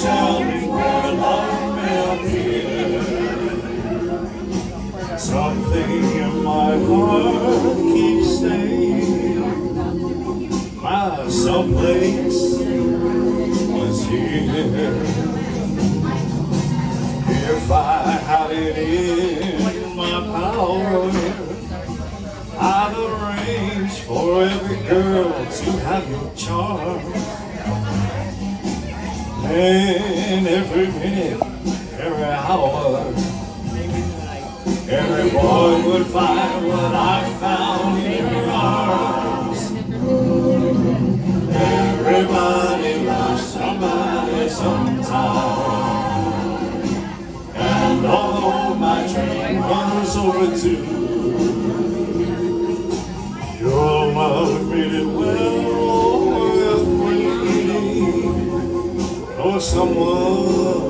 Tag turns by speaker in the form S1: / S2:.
S1: tell me where love may appear. Something in my heart keeps saying my someplace was here. If I had it in my power, I'd arrange for every girl to have your charm. And every minute, every hour, every boy would find what I found in your arms. Everybody loves somebody sometime. And although my train runs over too, your love made it well worth waiting for someone